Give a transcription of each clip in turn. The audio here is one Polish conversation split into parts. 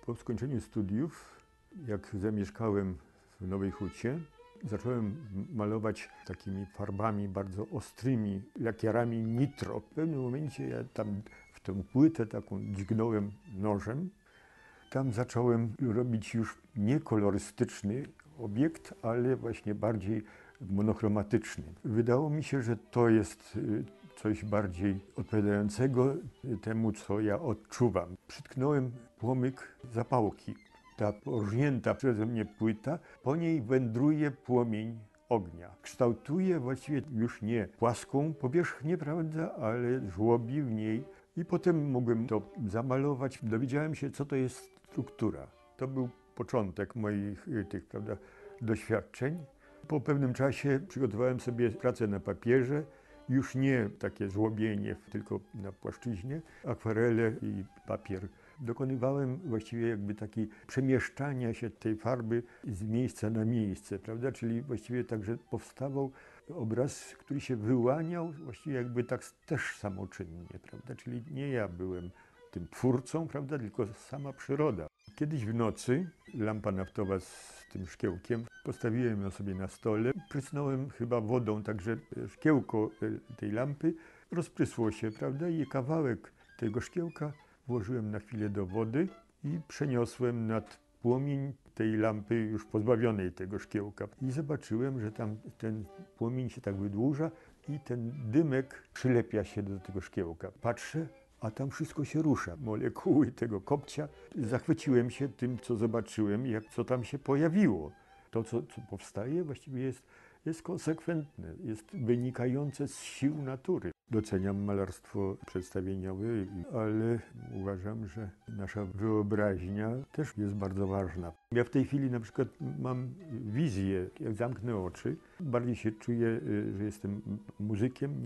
Po skończeniu studiów, jak zamieszkałem w Nowej Hucie, zacząłem malować takimi farbami bardzo ostrymi, lakierami nitro. W pewnym momencie ja tam w tę płytę taką dźgnąłem nożem. Tam zacząłem robić już nie kolorystyczny obiekt, ale właśnie bardziej monochromatyczny. Wydało mi się, że to jest coś bardziej odpowiadającego temu, co ja odczuwam. Przytknąłem płomyk zapałki. Ta porżnięta przeze mnie płyta, po niej wędruje płomień ognia. Kształtuje właściwie już nie płaską powierzchnię, prawda, ale żłobi w niej. I potem mogłem to zamalować. Dowiedziałem się, co to jest struktura. To był początek moich prawda, doświadczeń. Po pewnym czasie przygotowałem sobie pracę na papierze. Już nie takie żłobienie, tylko na płaszczyźnie, akwarele i papier. Dokonywałem właściwie jakby takiej przemieszczania się tej farby z miejsca na miejsce, prawda? Czyli właściwie także powstawał obraz, który się wyłaniał właściwie jakby tak też samoczynnie, prawda? Czyli nie ja byłem tym twórcą, prawda? Tylko sama przyroda. Kiedyś w nocy lampa naftowa z tym szkiełkiem, postawiłem ją sobie na stole, prysnąłem chyba wodą, także szkiełko tej lampy rozprysło się, prawda? I kawałek tego szkiełka włożyłem na chwilę do wody i przeniosłem nad płomień tej lampy już pozbawionej tego szkiełka. I zobaczyłem, że tam ten płomień się tak wydłuża i ten dymek przylepia się do tego szkiełka. Patrzę, a tam wszystko się rusza. Molekuły tego kopcia. Zachwyciłem się tym, co zobaczyłem, co tam się pojawiło. To, co powstaje, właściwie jest konsekwentne, jest wynikające z sił natury. Doceniam malarstwo przedstawieniowe, ale uważam, że nasza wyobraźnia też jest bardzo ważna. Ja w tej chwili na przykład mam wizję, jak zamknę oczy, bardziej się czuję, że jestem muzykiem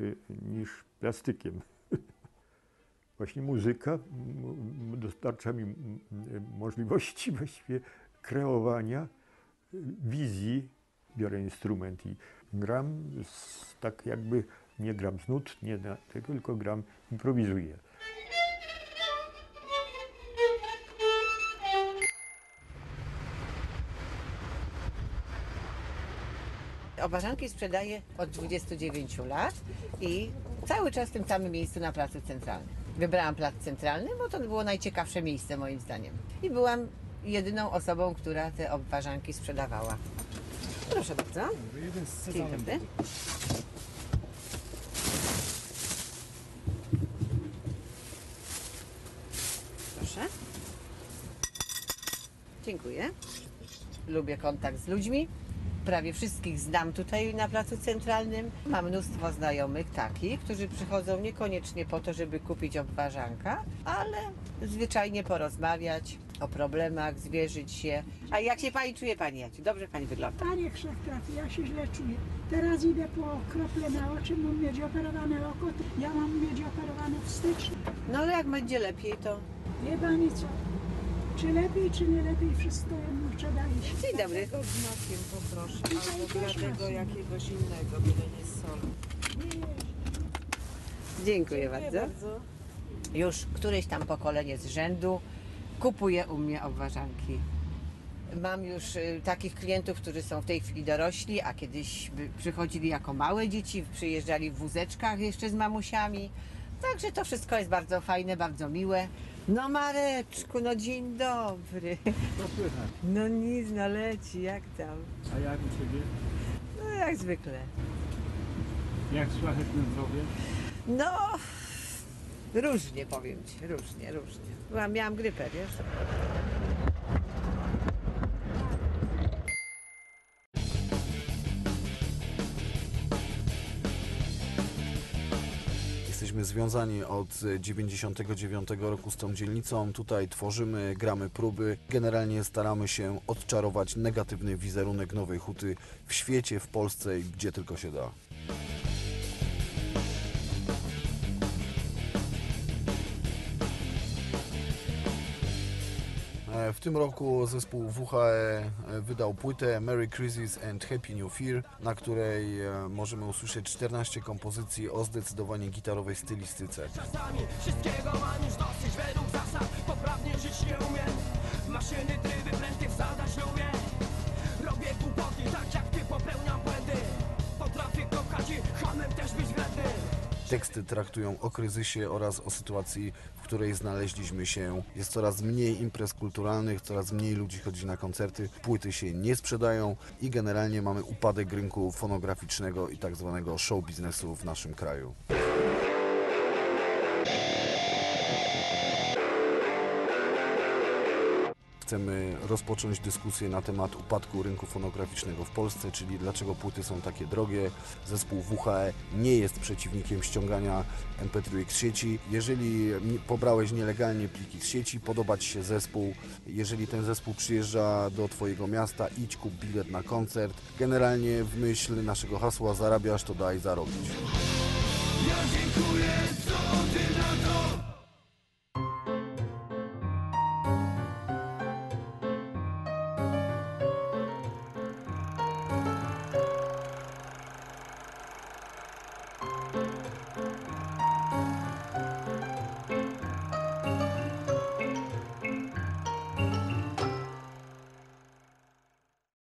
niż plastykiem. Właśnie muzyka dostarcza mi możliwości właściwie kreowania wizji. Biorę instrument i gram tak jakby, nie gram z nut, nie na tego, tylko gram, improwizuję. Obwarzanki sprzedaję od 29 lat i cały czas w tym samym miejscu na Placu Centralnym. Wybrałam Plac Centralny, bo to było najciekawsze miejsce moim zdaniem. I byłam jedyną osobą, która te obwarzanki sprzedawała. Proszę bardzo. Dzień dobry. Proszę. Dziękuję. Lubię kontakt z ludźmi. Prawie wszystkich znam tutaj na Placu Centralnym. Mam mnóstwo znajomych takich, którzy przychodzą niekoniecznie po to, żeby kupić obwarzanka, ale zwyczajnie porozmawiać o problemach, zwierzyć się. A jak się pani czuje, pani Jaciu? Dobrze pani wygląda? Panie Wszechtrafi, ja się źle czuję. Teraz idę po krople na oczy, mam mieć operowane oko. Ja mam mieć operowane w styczniu. No ale jak będzie lepiej, to... Wie pani co? Czy lepiej, czy nie lepiej, wszystko jedno trzeba iść. Dzień dobry. Tego z makiem poproszę, albo też dla tego makiem. jakiegoś innego, byle nie z solą. Dziękuję bardzo. Już któreś tam pokolenie z rzędu kupuje u mnie obwarzanki. Mam już takich klientów, którzy są w tej chwili dorośli, a kiedyś przychodzili jako małe dzieci, przyjeżdżali w wózeczkach jeszcze z mamusiami. Także to wszystko jest bardzo fajne, bardzo miłe. No Mareczku, no dzień dobry. Co słychać? No nic, no leci, jak tam? A jak u Ciebie? No jak zwykle. Jak szlachetne zdrowie? No, różnie powiem Ci, różnie. Miałam grypę, wiesz? Jesteśmy związani od 1999 roku z tą dzielnicą. Tutaj tworzymy, gramy próby. Generalnie staramy się odczarować negatywny wizerunek Nowej Huty w świecie, w Polsce i gdzie tylko się da. W tym roku zespół WHE wydał płytę Merry Crisis and Happy New Fear, na której możemy usłyszeć 14 kompozycji o zdecydowanie gitarowej stylistyce. Czasami wszystkiego mam już dosyć według zasad, poprawnie żyć nie umiem. Teksty traktują o kryzysie oraz o sytuacji, w której znaleźliśmy się. Jest coraz mniej imprez kulturalnych, coraz mniej ludzi chodzi na koncerty, płyty się nie sprzedają i generalnie mamy upadek rynku fonograficznego i tak zwanego show biznesu w naszym kraju. Chcemy rozpocząć dyskusję na temat upadku rynku fonograficznego w Polsce, czyli dlaczego płyty są takie drogie. Zespół WHE nie jest przeciwnikiem ściągania MP3 z sieci. Jeżeli pobrałeś nielegalnie pliki z sieci, podoba Ci się zespół, jeżeli ten zespół przyjeżdża do Twojego miasta, idź, kup bilet na koncert. Generalnie w myśl naszego hasła zarabiasz, to daj zarobić. Ja dziękuję, co ty na